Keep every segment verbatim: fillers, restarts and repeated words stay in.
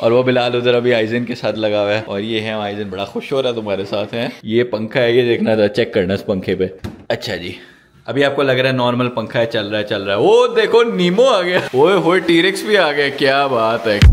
और वो बिलाल उधर अभी आइजन के साथ लगा हुआ है और ये है आइजन बड़ा खुश हो रहा है तुम्हारे साथ है। ये पंखा है, ये देखना था, चेक करना इस पंखे पे। अच्छा जी, अभी आपको लग रहा है नॉर्मल पंखा है, चल रहा है चल रहा है। ओ देखो नीमो आ गया, ओए होए टीरेक्स भी आ गया, क्या बात है।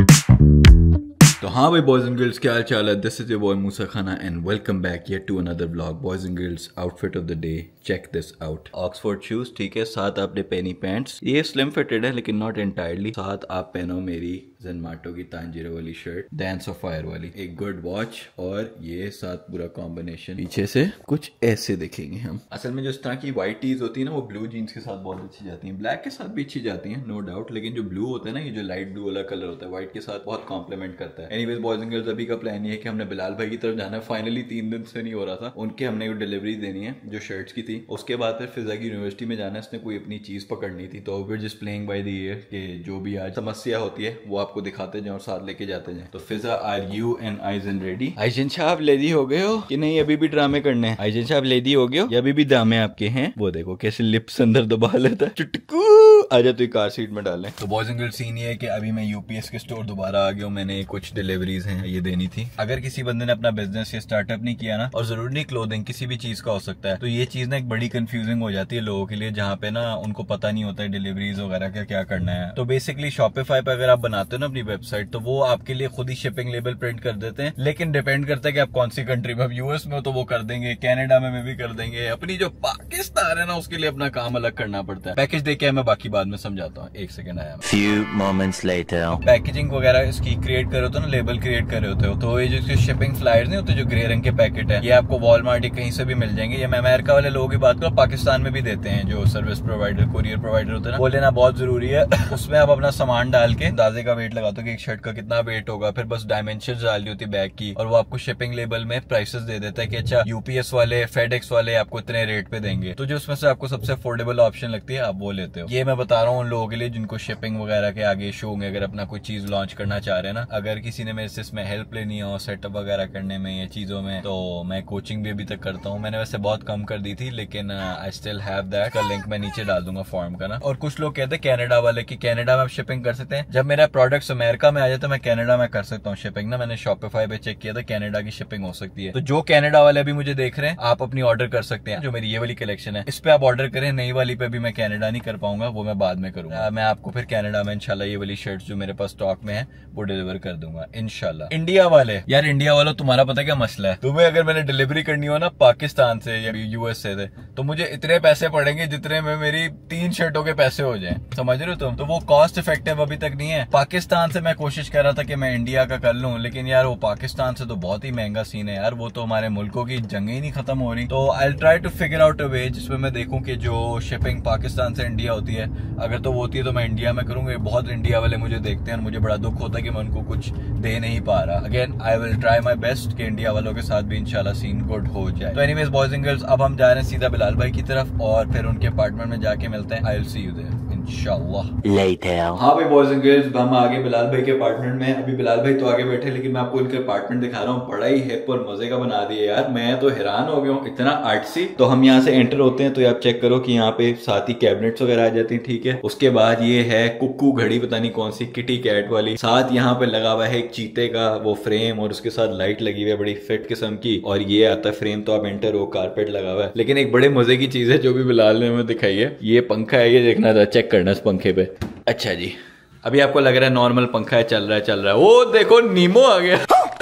तो हाँ भाई बॉयज एंड गर्ल्स, क्या हाल चाल है। This is your boy Musa Khan and welcome back yet to another blog. Boys and girls, outfit of the day, check this out. Oxford shoes, ठीक है, साथ आपने पेनी पैंट्स, ये स्लिम फिटेड है लेकिन नॉट एंटायरली। साथ आप पहनो मेरी ज़ेनमाटो की तांजीरो वाली शर्ट, डांस ऑफ फायर वाली, एक गुड वॉच और ये साथ पूरा कॉम्बिनेशन पीछे से कुछ ऐसे दिखेंगे हम। असल में जो इस तरह की व्हाइट टीज होती है ना, वो ब्लू जीन्स के साथ बहुत अच्छी जाती हैं, ब्लैक के साथ भी अच्छी जाती हैं नो डाउट, लेकिन जो ब्लू होता है ना, ये जो लाइट ब्लू वाला कलर होता है व्हाइट के साथ बहुत कॉम्प्लीमेंट करता है। एनीवेज बॉयज एंड गर्ल्स, अभी का प्लान ये है कि हमने बिलाल भाई की तरफ जाना है। फाइनली तीन दिन से नहीं हो रहा था, उनके हमने डिलीवरी देनी है जो शर्ट्स की थी। उसके बाद फिर फिजा की यूनिवर्सिटी में जाना है, उसने कोई अपनी चीज पकड़नी थी, तो we are just playing by the ear कि जो भी आज समस्या होती है वो आपको दिखाते जाए और साथ लेके जाते जाए। तो Fiza, are you and Aizen ready? Aizen साहब लेडी हो गए हो कि नहीं, अभी भी ड्रामे करने हैं? आइजन साहब लेडी हो गए हो या अभी भी ड्रामे आपके हैं? वो देखो कैसे लिप्स अंदर दबा लेता है, चुटकू आजा तो कार सीट में डालें। तो बॉयज एंड गर्ल्स, सीन ये है कि अभी मैं यूपीएस के स्टोर दोबारा आ गया हूँ। मैंने कुछ डिलीवरीज हैं ये देनी थी। अगर किसी बंदे ने अपना बिजनेस या स्टार्टअप नहीं किया ना, और जरूरी नहीं क्लोथिंग, किसी भी चीज का हो सकता है, तो ये चीज ना एक बड़ी कंफ्यूजिंग हो जाती है लोगों के लिए, जहाँ पे ना उनको पता नहीं होता है डिलीवरीज वगैरह का क्या करना है। तो बेसिकली शॉपिफाई पे अगर आप बनाते हो ना अपनी वेबसाइट, तो वो आपके लिए खुद ही शिपिंग लेबल प्रिंट कर देते हैं, लेकिन डिपेंड करता है कि आप कौन सी कंट्री में। यूएस में हो तो वो कर देंगे, कनाडा में भी कर देंगे, अपनी जो पाकिस्तान है ना उसके लिए अपना काम अलग करना पड़ता है। पैकेज देके मैं बाकी बाद में समझाता हूँ, एक सेकंड आया। Few moments later. पैकेजिंग वगैरह इसकी क्रिएट कर रहे होते हो ना, लेबल क्रिएट कर रहे होते हो, तो ये जो शिपिंग फ्लायर्स नहीं होते जो ग्रे रंग के पैकेट है, ये आपको वॉलमार्ट कहीं से भी मिल जाएंगे। ये मैं अमेरिका वाले लोगों की बात करूँ, पाकिस्तान में भी देते हैं जो सर्विस प्रोवाइडर, कुरियर प्रोवाइडर होते हैं ना, वो लेना बहुत जरूरी है। उसमें आप अपना सामान डाल के अंदाजे का वेट लगाते हो कि एक शर्ट का कितना वेट होगा, फिर बस डायमेंशन डालनी होती है बैग की, और वो आपको शिपिंग लेबल में प्राइसेस दे देता है कि अच्छा यूपीएस वाले, फेडेक्स वाले आपको इतने रेट पे देंगे। तो जो उसमें से आपको सबसे अफोर्डेबल ऑप्शन लगती है आप वो लेते हो। ये मैं बता रहा हूँ उन लोगों के लिए जिनको शिपिंग वगैरह के आगे इशू होंगे, अगर अपना कोई चीज लॉन्च करना चाह रहे हैं ना। अगर किसी ने मेरे से इसमें हेल्प लेनी हो सेटअप वगैरह करने में या चीजों में, तो मैं कोचिंग भी अभी तक करता हूँ। मैंने वैसे बहुत कम कर दी थी, लेकिन आई स्टिल हैव दैट का लिंक मैं नीचे डाल दूंगा फॉर्म का ना। और कुछ लोग कहते हैं कनाडा वाले कि कनाडा में आप शिपिंग कर सकते हैं। जब मेरा प्रोडक्ट अमेरिका में आ जाए तो मैं कनाडा में कर सकता हूँ शिपिंग ना। मैंने शॉपिफाई पे चेक किया था, कनाडा की शिपिंग हो सकती है। तो जो कनाडा वाले अभी मुझे देख रहे हैं, आप अपनी ऑर्डर कर सकते हैं। जो मेरी ये वाली कलेक्शन है इस पे आप ऑर्डर करें, नई वाली पे भी मैं कनाडा नहीं कर पाऊंगा, वो मैं बाद में करूंगा। मैं आपको फिर कनाडा में इंशाल्लाह ये वाली शर्ट्स जो मेरे पास स्टॉक में है वो डिलीवर कर दूंगा इंशाल्लाह। इंडिया वाले, यार इंडिया वालों तुम्हारा पता क्या मसला है, तुम्हें अगर मैंने डिलीवरी करनी हो ना पाकिस्तान से या यूएस से, तो मुझे इतने पैसे पड़ेंगे जितने में मेरी तीन शर्टों के पैसे हो जाएं, समझ रहे हो तुम? तो वो कॉस्ट इफेक्टिव अभी तक नहीं है। पाकिस्तान से मैं कोशिश कर रहा था कि मैं इंडिया का कर लूं, लेकिन यार वो पाकिस्तान से तो बहुत ही महंगा सीन है यार, वो तो हमारे मुल्कों की जंगें ही नहीं खत्म हो रही। तो I try to figure out a way जिसमें मैं देखूं कि जो शिपिंग पाकिस्तान से इंडिया होती है, अगर तो वो होती है तो मैं इंडिया में करूंगा। बहुत इंडिया वाले मुझे देखते हैं और मुझे बड़ा दुख होता है कि मैं उनको कुछ दे नहीं पा रहा। Again I will try my best कि इंडिया वालों के साथ भी इंशाल्लाह सीन गुड हो जाए। तो एनीवेज बॉयज एंड गर्ल्स, अब हम जा रहे हैं सीधा बिलाल भाई की तरफ और फिर उनके अपार्टमेंट में जाके मिलते हैं। I will see you there इंशाल्लाह Later. हाँ भाई बॉयज एंड गर्ल्स, हम आगे बिलाल भाई के अपार्टमेंट में। अभी बिलाल भाई तो आगे बैठे, लेकिन मैं आपको इनके अपार्टमेंट दिखा रहा हूँ। बड़ा ही हिप और मजे का बना दिया यार, मैं तो हैरान हो गया हूँ, इतना आर्टसी। तो हम यहाँ से एंटर होते हैं तो आप चेक करो कि यहाँ पे साथ ही कैबिनेट्स वगैरह आ जाती हैं, ठीक है। उसके बाद ये है कुक्कू घड़ी, पता नहीं कौन सी, किटी कैट वाली। साथ यहाँ पे लगा हुआ है एक चीते का वो फ्रेम और उसके साथ लाइट लगी हुई है बड़ी फिट किस्म की, और ये आता है फ्रेम तो आप एंटर हो, कारपेट लगा हुआ है। लेकिन एक बड़े मजे की चीज है जो भी बिलाल ने हमें दिखाई है, ये पंखा है, ये देखना था, चेक करना इस पंखे पे। अच्छा जी, अभी आपको लग रहा है नॉर्मल पंखा है, चल रहा है चल रहा है। ओ देखो नीमो आ गया।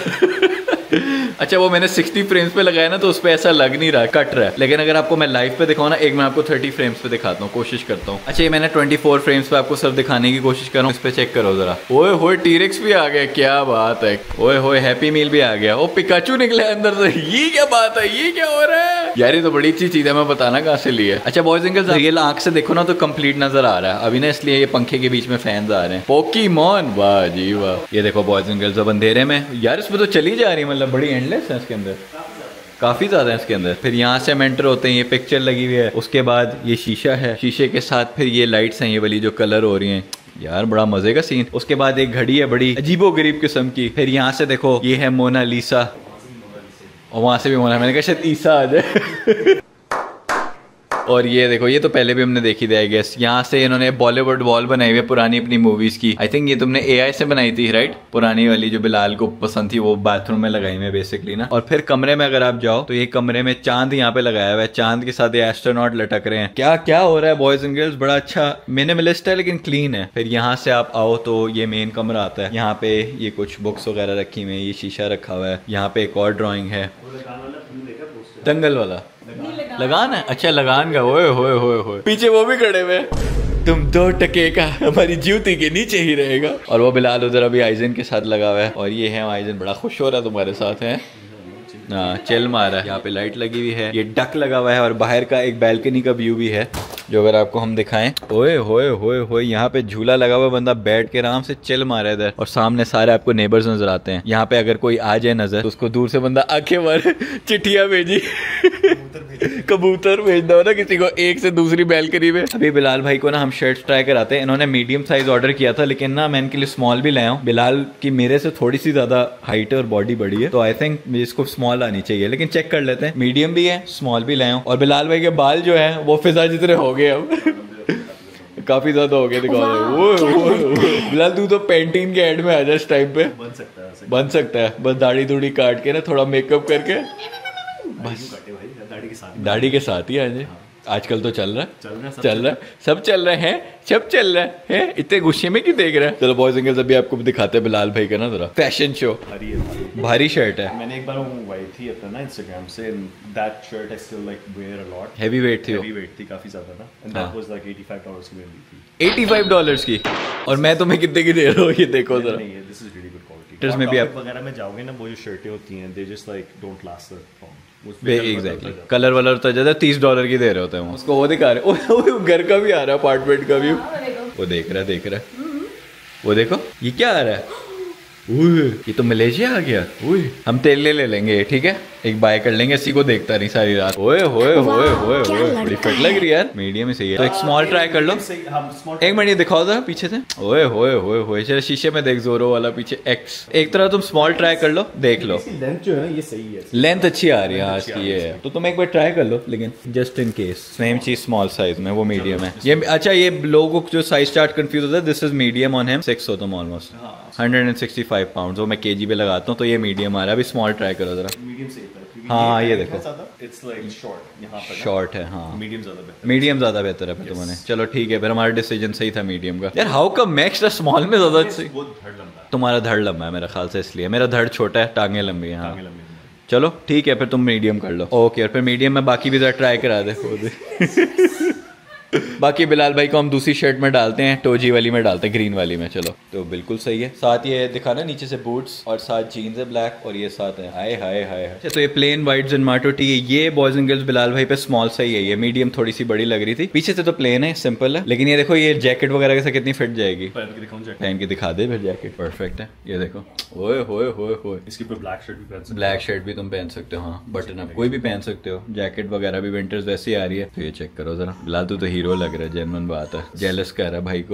अच्छा वो मैंने साठ फ्रेम्स पे लगाया ना, तो उस पे ऐसा लग नहीं रहा, कट रहा है। लेकिन अगर आपको मैं लाइव पे दिखाऊं ना, एक मैं आपको तीस फ्रेम्स पे दिखाता हूँ, कोशिश करता हूँ। अच्छा ये मैंने चौबीस फ्रेम्स पे आपको सब दिखाने की कोशिश कर रहा हूँ। इस पे चेक करो जरा, ओए होए टीरेक्स भी आ गया, क्या बात है। ओए होए हैप्पी मील भी आ गया, ओ पिकाचू निकले अंदर से, ये क्या बात है, ये क्या हो रहा है यार, ये तो बड़ी अच्छी चीज है, मैं बताना कहाँ से लिया। अच्छा बॉयज एंड गर्ल्स, रियल आंख से देखो ना तो कंप्लीट नजर आ रहा है अभी ना, इसलिए ये पंखे के बीच में फैंस आ रहे हैं। पोकीमॉन, वाह जी वाह। ये देखो बॉयज एंड गर्ल्स, अब अंधेरे में यार इसमें तो चली जा रही है, मतलब बड़ी एंडलेस है इसके अंदर, काफी ज्यादा है इसके अंदर। फिर यहाँ से हम एंटर होते हैं, ये पिक्चर लगी हुई है, उसके बाद ये शीशा है, शीशे के साथ फिर ये लाइट्स हैं ये वाली जो कलर हो रही हैं, यार बड़ा मजे का सीन। उसके बाद एक घड़ी है बड़ी अजीबो गरीब किस्म की। फिर यहाँ से देखो ये है मोनालिसा, और वहां से भी मोना, मैंने कहा शायद ईसा आ जाए। और ये देखो, ये तो पहले भी हमने देखी थी आई गेस। यहाँ से इन्होंने बॉलीवुड वॉल बनाई हुई है पुरानी अपनी मूवीज की। आई थिंक ये तुमने एआई से बनाई थी राइट? पुरानी वाली जो बिलाल को पसंद थी वो बाथरूम में लगाई हुई है बेसिकली ना। और फिर कमरे में अगर आप जाओ तो ये कमरे में चांद यहाँ पे लगाया हुआ है, चांद के साथ ये एस्ट्रोनॉट लटक रहे हैं। क्या क्या हो रहा है बॉयज एंड गर्ल्स, बड़ा अच्छा मिनिमलिस्ट है लेकिन क्लीन है। फिर यहाँ से आप आओ तो ये मेन कमरा आता है। यहाँ पे ये कुछ बुक्स वगैरह रखी हुई है, ये शीशा रखा हुआ है। यहाँ पे एक और ड्राइंग है, दंगल वाला लगान है। अच्छा लगान का, ओए होए होए होए, पीछे वो भी खड़े हुए। तुम दो टके का हमारी जूती के नीचे ही रहेगा। और वो बिलाल उधर अभी आइजन के साथ लगा हुआ है। और ये है आइजन, बड़ा खुश हो रहा है तुम्हारे साथ है। हाँ चिल मारा है। यहाँ पे लाइट लगी हुई है, ये डक लगा हुआ है और बाहर का एक बैल्कनी का व्यू भी है जो अगर आपको हम दिखाएं। ओए होए होए होए, यहाँ पे झूला लगा हुआ है, बंदा बैठ के आराम से चिल मारा है इधर। और सामने सारे आपको नेबर्स नजर आते हैं। यहाँ पे अगर कोई आ जाए नजर तो उसको दूर से बंदा आंखें मार चिट्ठियां भेजी कबूतर भेजना हो ना किसी को एक से दूसरी बैल्कनी में। अभी बिलाल भाई को ना हम शर्ट्स ट्राई कराते हैं। इन्होंने मीडियम साइज ऑर्डर किया था लेकिन ना मैं इनके लिए स्मॉल भी लाया हूँ। बिलाल की मेरे से थोड़ी सी ज्यादा हाइट है और बॉडी बड़ी है, तो आई थिंक इसको स्मॉल आनी चाहिए, लेकिन चेक कर लेते हैं। मीडियम भी है, स्मॉल भी लाया हूँ। और बिलाल भाई के बाल जो है वो फिजा जितने हो गए अब काफी ज्यादा हो गए। दिखा बिलाल तू तो पेंटिंग के एड में आ जा इस टाइम पे। बन सकता है बन सकता है बस दाढ़ी दूढ़ी काट के ना थोड़ा मेकअप करके, बस दाढ़ी के साथ ही आज आजकल तो चल रहा है चल रहा है चल रहा है सब चल रहे हैं सब चल रहा है, है? इतने गुस्से में क्यों देख रहा है? चलो बॉयज एंड गर्ल्स अभी आपको दिखाते हैं बिलाल भाई का ना जरा फैशन शो। भारी है, भारी शर्ट है। मैंने एक बार मंगवाई थी अपना ना इंस्टाग्राम से, that shirt I still like wear a lot. Heavy weight थी, हेवी वेट थी काफी ज्यादा ना, एंड दैट वाज लाइक पचासी डॉलर्स की मिली थी। पचासी डॉलर्स की, और मैं तुम्हें कितने की दे रहा हूं ये देखो जरा। नहीं है, this is really good quality. में भी आप वगैरह में जाओगे ना, वो जो शर्टें होती हैं they just like don't last long. Exactly colour वलर तो ज्यादा तीस डॉलर की दे रहे होते हैं उसको। वो दिखा रहे ओ, घर का भी आ रहा है, अपार्टमेंट का भी वो देख रहा है देख रहा है वो देखो ये क्या आ रहा है। ये तो मलेशिया आ गया। हम तेले ले लेंगे ठीक है, एक बाय कर लेंगे, इसी को देखता नहीं सारी रात। ओए होए होए होए होए बड़ी फिट लग रही है यार, मीडियम ही सही है। तो एक स्मॉल ट्राई कर लो, एक मिनट ये दिखाओ जरा पीछे से। ओए होए होए होए, चलो शीशे में देख, जोरो वाला पीछे एक्स। एक तरह तुम स्मॉल ट्राई कर लो, देख लो लेंथ जो है ये सही है, लेंथ अच्छी आ रही है आज की ये है, तो तुम एक बार ट्राई कर लो। लेकिन जस्ट इन केस सेम चीज स्मॉल साइज में, वो मीडियम है ये। अच्छा ये लोगों को जो साइज चार्ट कंफ्यूज होता है, this is medium on him, six हो तुम almost hundred and sixty five pound. वो मैं केजी पे लगाता हूँ तो ये मीडियम आ रहा है। अभी स्मॉल ट्राई करो जरा। मीडियम से हाँ ये देखो शॉर्ट है। हाँ मीडियम ज्यादा बेहतर, मीडियम ज्यादा बेहतर है फिर तुम्हारे। चलो ठीक है, फिर हमारा डिसीजन सही था मीडियम का। यार हाउ कम मैं एक्स्ट्रा स्मॉल में ज्यादा, तुम्हारा धड़ लंबा है मेरा ख्याल से, इसलिए मेरा धड़ छोटा है, टांगे लंबी है। हाँ चलो ठीक है, फिर तुम मीडियम कर लो। ओके, और फिर मीडियम में बाकी भी जरा ट्राई करा दे। बाकी बिलाल भाई को हम दूसरी शर्ट में डालते हैं, टोजी वाली में डालते हैं, ग्रीन वाली में। चलो तो बिल्कुल सही है। साथ ये दिखाना नीचे से बूट्स, और साथ जीन्स है ब्लैक, और ये साथ है हाय हाय हाय। अच्छा तो ये प्लेन व्हाइट ज़ेनमाटो टी, ये बॉयज एंड गर्ल्स बिलाल भाई पे स्मॉल सही है। ये मीडियम थोड़ी सी बड़ी लग रही थी, पीछे से तो प्लेन है, सिंपल है। लेकिन ये देखो ये जैकेट वगैरह के साथ कितनी फिट जाएगी। पहन के दिखा दे फिर जैकेट, परफेक्ट है। ये देखो ओए होए होए होए, इसके ऊपर ब्लैक शर्ट भी पहन सकते हो। ब्लैक शर्ट भी तुम पहन सकते हो, हाँ बटन अप कोई भी पहन सकते हो। जैकेट वगैरह भी विंटर्स वैसी आ रही है। तो ये चेक करो जरा, बिलाल तू तो हीरो लग रहा है, जेन्युइन बात है, जेलस कर रहा है भाई को।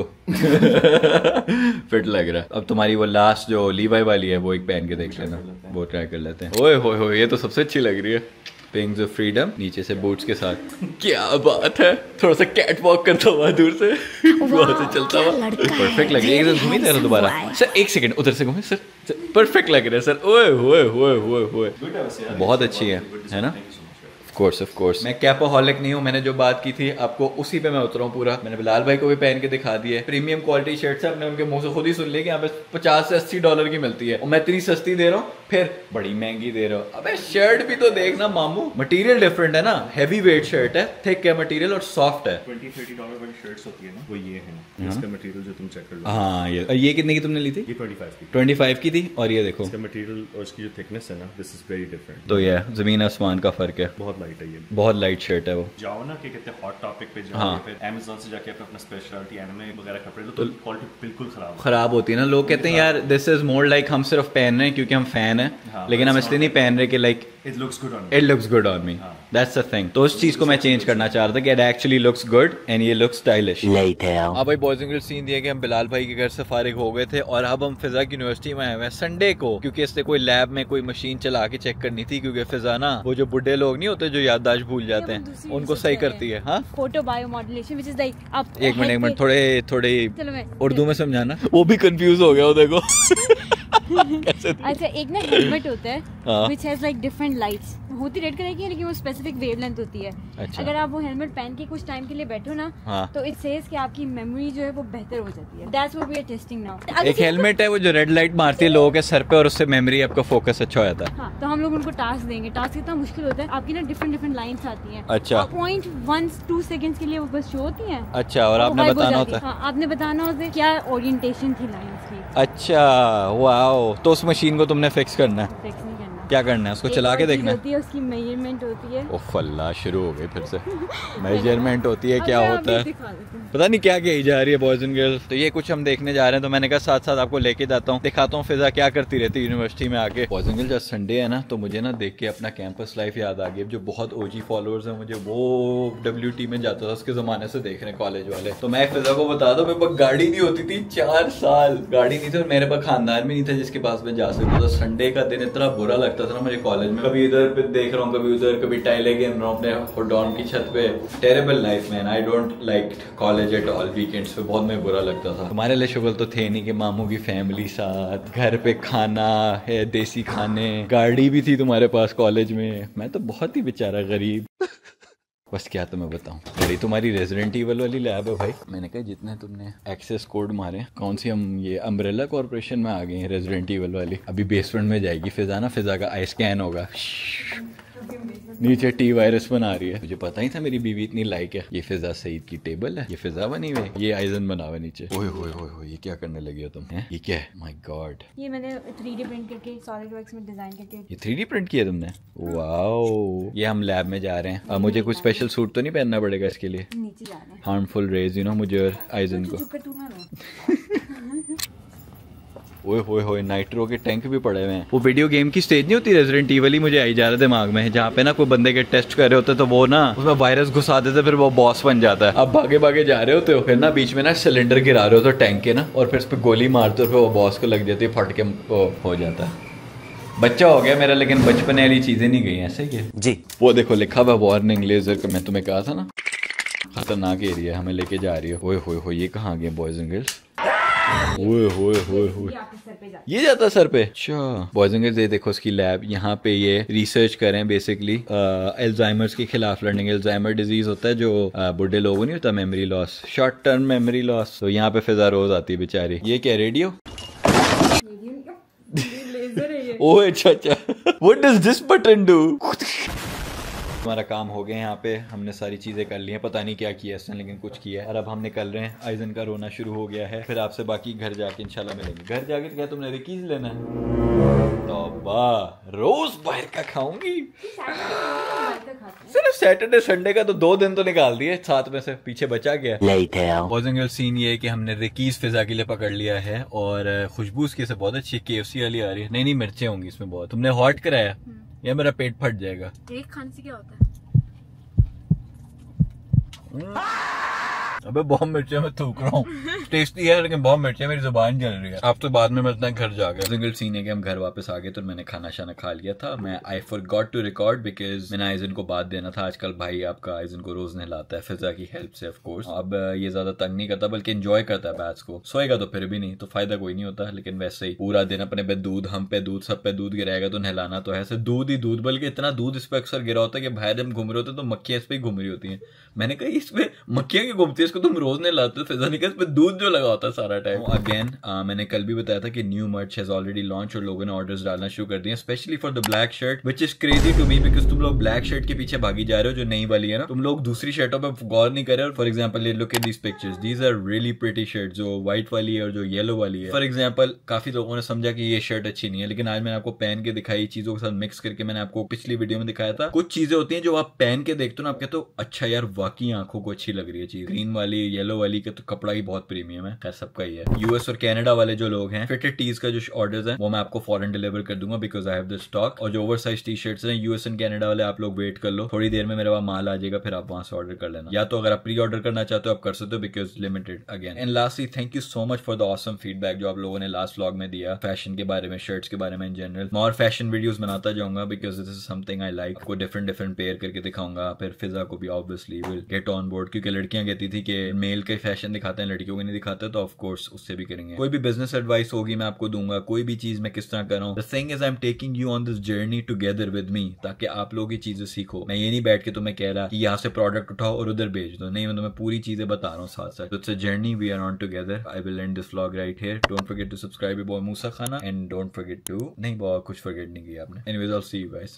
फिट लग रहा है। अब तुम्हारी वो लास्ट जो लीवाई वाली है वो एक पहन के देख लेना, वो ट्राई कर लेते हैं। ओए होए होए, ये तो सबसे अच्छी लग रही है, पिंग्स ऑफ फ्रीडम नीचे से बूट्स के साथ। क्या बात है, थोड़ा सा कैट वॉक करता हुआ दूर से, वहां से चलता हुआ, परफेक्ट लग रही है। एकदम घूमी तेरा दोबारा सर, एक सेकंड उधर से घूमे सर, परफेक्ट लग रहा है सर। ओए होए होए होए होए, बहुत अच्छी है, है ना? कोर्स ऑफ कोर्स मैं कैपोहॉलिक नहीं हूँ। मैंने जो बात की थी आपको उसी पे मैं उतरा हूँ पूरा। मैंने बिलाल भाई को भी पहन के दिखा दिया है। प्रीमियम क्वालिटी शर्ट्स है, आपने उनके मुंह से खुद ही सुन लिया कि यहाँ पे पचास से अस्सी डॉलर की मिलती है, और मैं इतनी सस्ती दे रहा हूँ, फिर बड़ी महंगी दे रहा हूँ। अबे शर्ट भी तो देखना मामू, मटेरियल डिफरेंट है ना, हैवी वेट शर्ट है, थिक है मटेरियल और सॉफ्ट है। ट्वेंटी थर्टी डॉलर वाली शर्ट्स होती है ना, वो ये है, इसका मटेरियल जो तुम चेक कर लो। हाँ ये ये कितने की तुमने ली थी? ये पच्चीस की पच्चीस की थी, और ये देखो इसका मटेरियल और इसकी जो थिकनेस है ना, दिस इज वेरी डिफरेंट। तो ये जमीन आसमान का फर्क है, बहुत लाइट है ये, बहुत लाइट शर्ट है। वो जाओ ना कि कितने हॉट टॉपिक पे जाओ, हाँ। फिर Amazon से जाके अपना स्पेशलिटी एनिमे वगैरह कपड़े लो, तो क्वालिटी बिल्कुल खराब खराब होती है ना। लोग कहते हैं यार दिस इज मोर लाइक हम सिर्फ पहन रहे हैं क्योंकि हम फैन है, हाँ, लेकिन हम इसलिए नहीं पहन रहे कि like it looks good on me, it looks good on me, that's the thing. तो उस चीज को मैं चेंज करना चाह रहा था कि it actually looks good and ये लुक्स स्टाइलिश। हाँ भाई, बॉयज एंड गर्ल्स सीन दिया कि हम बिलाल भाई के घर से फारिग हो गए थे, और अब हम फिजा की यूनिवर्सिटी में आए हुए हैं संडे को, क्योंकि इससे कोई लैब में कोई मशीन चला के चेक करनी थी। क्योंकि फिजा ना वो जो बुढ़े लोग नहीं होते जो याददाश्त भूल जाते हैं उनको सही करती है। हाँ, photo bio modulation which is like आप एक मिनट एक मिनट थोड़े थोड़े चलो मैं उर्दू में समझाना, वो भी कंफ्यूज हो गया वो देखो। अच्छा, एक ना हेलमेट होता है which has like different lights, होती रेड कलर की है लेकिन वो स्पेसिफिक वेवलेंथ होती है। अच्छा। अगर आप वो हेलमेट पहन के कुछ टाइम के लिए बैठो ना, हाँ। तो इट सेज कि आपकी मेमोरी जो है वो बेहतर हो जाती है। That's what we are testing now. एक हेलमेट है वो जो रेड लाइट मारती है लोगों के सर पे और उससे मेमोरी आपका फोकस अच्छा हो जाता है। हाँ, तो हम लोग उनको टास्क देंगे। टास्क इतना मुश्किल होता है, आपकी ना डिफरेंट डिफरेंट लाइंस आती हैं। अच्छा। पॉइंट वन टू सेकंड्स के लिए वो बस शो होती हैं। अच्छा, और आपने बताना होता है। हाँ, आपने बताना होता है क्या ओरिएंटेशन थी लाइंस की। अच्छा, वाओ। तो उस मशीन को तुमने फिक्स करना है? फिक्स नहीं करना, क्या करना है? उसको चला के देखना होती है, उसकी मेजरमेंट होती है। ओह अल्लाह, शुरू हो गई फिर से। मेजरमेंट होती है, क्या होता है पता नहीं क्या कही जा रही है बॉयज एंड गर्ल्स। तो ये कुछ हम देखने जा रहे हैं, तो मैंने कहा साथ साथ आपको लेके जाता हूँ, दिखाता हूँ फिजा क्या करती रहती है यूनिवर्सिटी में आके। बॉयज एंड गर्ल्स आज संडे है ना, तो मुझे ना देख के अपना कैंपस लाइफ याद आ गई। जो बहुत ओजी फॉलोअर्स हैं मुझे, वो डब्ल्यू टी में जाता था उसके जमाने से देख रहे हैं कॉलेज वाले। तो मैं फिजा को बता दूं, मेरे पास गाड़ी नहीं होती थी चार साल, गाड़ी नहीं थी और मेरे पास खानदान में नहीं था जिसके पास मैं जा सकता था। संडे का दिन इतना बुरा लगता था ना मुझे कॉलेज में, कभी इधर पे देख रहा हूँ कभी उधर, कभी टाइले गेम रहा हूँ अपने डॉर्म की छत पे। Terrible life man, I don't like college at all. Weekends पे बहुत मैं बुरा लगता था। तुम्हारे लिए शुगल तो थे नहीं कि मामू की फैमिली साथ, घर पे खाना है, देसी खाने, गाड़ी भी थी तुम्हारे पास कॉलेज में। मैं तो बहुत ही बेचारा गरीब। बस क्या तुम्हें बताऊं, बड़ी तुम्हारी रेजिडेंट इवल वाली लैब है भाई। मैंने कहा जितने तुमने एक्सेस कोड मारे, कौन सी हम ये अम्ब्रेला कॉर्पोरेशन में आ गए हैं रेजिडेंट इवल वाली। अभी बेसमेंट में जाएगी फिजा ना, फिजा का आई स्कैन होगा, नीचे टी वायरस बना रही है। मुझे पता ही था मेरी बीवी इतनी लाइक है। ये फिजा सईद की टेबल है, ये फिजा बनी हुई, ये आइजन बना हुआ नीचे। ओए होए होए होए, ये क्या करने लगी हो तुम? हैं? ये क्या है? माय गॉड, ये मैंने थ्री डी प्रिंट करके सॉलिड वर्क्स में डिजाइन करके। ये थ्री डी प्रिंट किया तुमने? वाओ। ये हम लैब में जा रहे हैं। अब मुझे कुछ स्पेशल सूट तो नहीं पहनना पड़ेगा इसके लिए? नीचे जा रहे हैं। हार्मफुल रेज यू नो मुझे और आइजन को। ओए होए होए, नाइट्रो के टैंक भी पड़े हुए हैं। वो वीडियो गेम की स्टेज नहीं होती रेजिडेंट इविल ही, मुझे आई जा रहा है दिमाग में, जहाँ पे ना कोई बंदे के टेस्ट कर रहे होते तो वो ना उसमें वायरस घुसा देते, फिर वो बॉस बन जाता है। अब भागे भागे जा रहे होते हो, फिर ना बीच में ना सिलेंडर गिरा रहे हो तो टैंक के ना, और फिर उस पर गोली मारते हो, फिर वो बॉस को लग जाती है, फट के हो जाता है। बच्चा हो गया मेरा, लेकिन बचपन वाली चीजें नहीं गई। ऐसे ही जी। वो देखो लिखा हुआ वार्निंग लेजर का, मैं तुम्हें कहा था ना खतरनाक एरिया हमें लेके जा रही है। ओए होए होए, ये कहाँ गए बॉयज एंड गर्ल्स? ओए होए होए होए, ये जाता है सर पे। अच्छा, बॉयज एंड गर्ल्स ये देखो उसकी लैब, यहाँ पे ये रिसर्च करें बेसिकली एल्जाइमर्स के खिलाफ लड़ने। एल्जाइमर डिजीज होता है जो बुढ़े लोगों नहीं होता, memory loss, short term memory loss. तो यहाँ पे फिजा रोज आती है बेचारी। ये क्या रेडियो? ओह अच्छा अच्छा, what does this button do? हमारा काम हो गया, यहाँ पे हमने सारी चीजें कर ली हैं। पता नहीं क्या किया इसने, लेकिन कुछ किया है। और अब हम निकल रहे हैं, आइजन का रोना शुरू हो गया है। फिर आपसे बाकी घर जाके इंशाल्लाह मिलेंगे। घर जाके तो क्या तुमने रिकीज लेना है? तौबा, रोज बाहर का खाऊंगी? सिर्फ सैटरडे संडे का तो दो दिन तो निकाल दिए, साथ में से पीछे बचा गया। बॉयज एंड गर्ल्स सीन ये है कि हमने रिकीज फिजा के लिए पकड़ लिया है, और खुशबू इसकी से बहुत अच्छी केएफसी वाली आ रही है। नहीं नहीं, मिर्चें होंगी इसमें बहुत। तुमने हॉट कराया या मेरा पेट फट जाएगा? एक खाने से क्या होता है? अबे बहुत मिर्चियाँ मैं थूक रहा हूँ। टेस्टी है लेकिन बहुत मिर्चियाँ, मेरी जुबान जल रही है। आप तो बाद में मिलते हैं घर जाके। सिंगल सीन है कि हम घर वापस आ गए, तो मैंने खाना शाना खा लिया था। मैं I forgot to record because मैंने आइजन को बात देना था। आजकल भाई आपका आइजन को रोज नहलाता है फिजा की हेल्प से ऑफ कोर्स। अब ये ज्यादा तंग नहीं करता, बल्कि एंजॉय करता है बैट्स को। सोएगा तो फिर भी नहीं, तो फायदा कोई नहीं होता। लेकिन वैसे ही पूरा दिन अपने पे दूध, हम पे दूध, सब पे दूध गिराएगा तो नहलाना तो है। ऐसे दूध ही दूध, बल्कि इतना दूध इस पे अक्सर गिरा होता है कि बाहर हम घूम रहे होते तो मक्खियां इस पे घूम रही होती है। मैंने कहा इस पे मक्खियां क्यों घूमती है, इसको तुम रोज नहलाते? फिजा नहीं, इस पे दूध जो लगा होता है सारा टाइम। अगेन मैंने कल भी बताया था कि न्यू मर्च हैज ऑलरेडी लॉन्च, और लोगों ने ऑर्डर्स डालना शुरू कर दिए, specially for the black shirt, which is crazy to me because तुम लोग ब्लैक शर्ट के पीछे भागी जा रहे हो जो नई वाली है ना। तुम लोग दूसरी शर्टों पे गौर नहीं कर रहे हो। For example look at these pictures, these are really pretty shirt, जो व्हाइट वाली है और जो येलो वाली है। फॉर एग्जाम्पल काफी लोगों ने समझा कि ये शर्ट अच्छी नहीं है, लेकिन आज मैंने आपको पहन के दिखाई, चीजों के साथ मिक्स करके। मैंने आपको पिछली वीडियो में दिखाया था कुछ चीजें होती हैं जो आप पहन के देखते हो ना, आप कहते हो अच्छा यार वाकई आंखों को अच्छी लग रही है चीज। ग्रीन वाली येलो वाली का तो कपड़ा ही बहुत प्रीमियम है, खैर सबका ही है। यूएस और कनाडा वाले जो लोग हैं, फिटेड टीज का जो ऑर्डर्स है वो मैं आपको फॉरन डिलीवर कर दूंगा because I have the stock. और जो ओवर साइज टी शर्ट्स हैं यूएस एंड कनाडा वाले, आप लोग वेट कर लो, थोड़ी देर में मेरे पास माल आ जाएगा, फिर आप वहां से ऑर्डर कर लेना। या तो अगर आप प्री ऑर्डर करना चाहते हो आप कर सकते हो because limited again. And lastly thank you so much for the awesome feedback जो आप लोगों ने लास्ट व्लॉग में दिया फैशन के बारे में, शर्ट्स के बारे में इन जनरल। मैं और फैशन वीडियोस बनाता जाऊंगा because this is something I like. आपको डिफरेंट डिफरेंट पेयर करके दिखाऊंगा, फिर फिजा को भी obviously will get on board, क्योंकि लड़कियां कहती थी कि मेल के फैशन दिखाते हैं लड़कियों को नहीं दिखाते, तो ऑफ कोर्स उससे भी करेंगे। कोई भी बिजनेस एडवाइस होगी मैं आपको दूंगा, कोई भी चीज मैं किस तरह कर रहा हूँ। The thing is I am taking you on this journey together with me, ताकि आप लोग ये चीजें सीखो। मैं ये नहीं बैठ के तुम्हें कह रहा कि यहाँ से प्रोडक्ट उठाओ और उधर भेज दो, नहीं, मैं तुम्हें पूरी चीजें बता रहा हूँ साथ साथ। It's a journey, we are on together. I will end this vlog right here. Don't forget to subscribe boy Musa Khan and don't forget to, नहीं बहुत कुछ फॉरगेट नहीं किया आपने। Anyways I will see you guys.